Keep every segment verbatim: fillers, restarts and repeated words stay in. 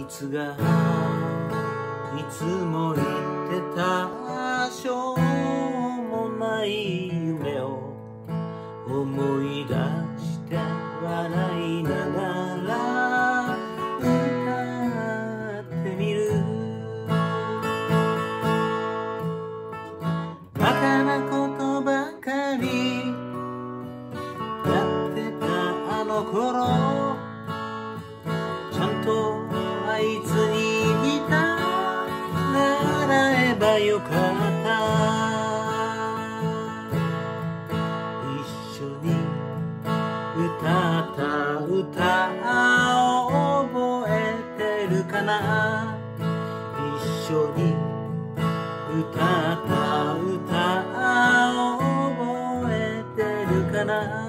いつがいつも言ってたしょうもない夢を思い出して笑いながら歌ってみる。バカなことばかりやってたあの頃、ちゃんとあいつに似た習えばよかった。一緒に歌った歌を覚えてるかな。一緒に歌った歌を覚えてるかな。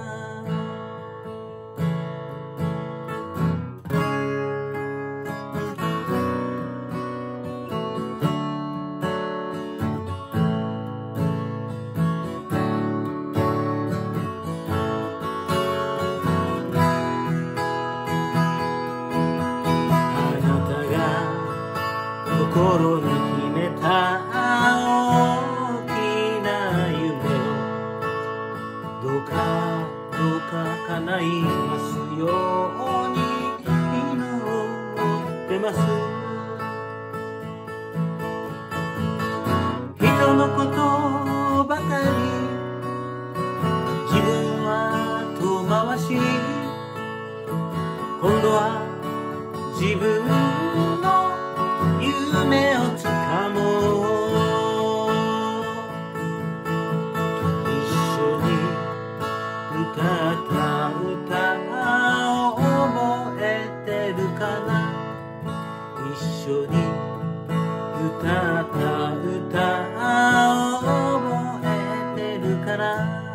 心に秘めた大きな夢をどうかどうか叶いますように祈ってます。人のことばかり自分は遠回し、今度は自分の夢をつかもう。一緒に歌った歌を覚えてるかな。一緒に歌った歌を覚えてるかな。